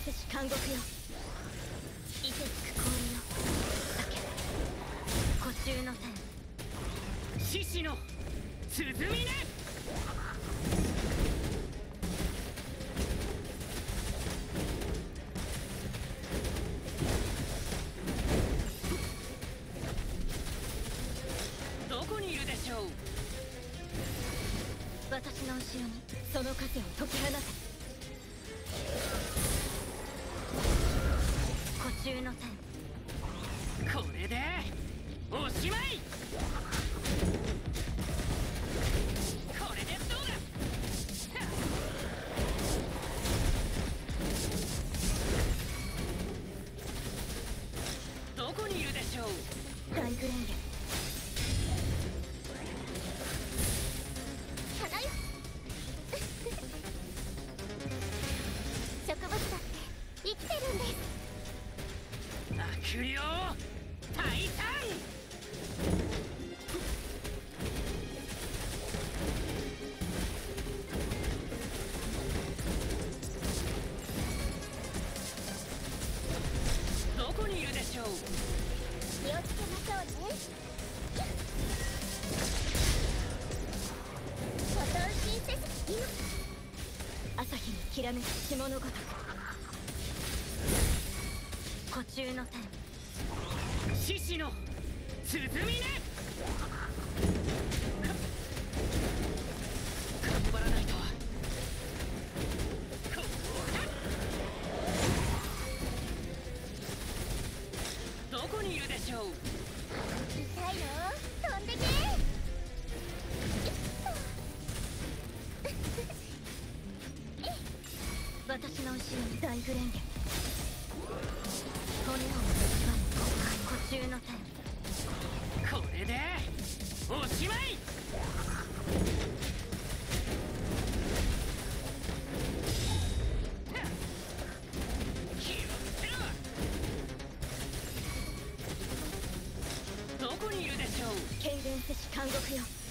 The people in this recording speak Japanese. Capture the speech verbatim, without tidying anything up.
せし監獄よ。いてつく氷よ。酒湖中の天獅子の鼓ね。どこにいるでしょう。私の後ろにその風を解き放て。湖中の天、これでおしまい。これでどうだ。どこにいるでしょう。大グレンゲ花よ植物だって生きてるんです。悪霊タイタン。どこにいるでしょう。気をつけましょうね。ボトンシンセス今朝日にきらめく霜のごとく湖中の天獅子の鼓ね。頑張らないと。どこにいるでしょう。痛いよ飛んでけ。私の後ろに大グレンゲ骨を結ばぬ湖中の天、これでおしまい。気をつけろ。どこにいるでしょう。痙攣せし監獄よ。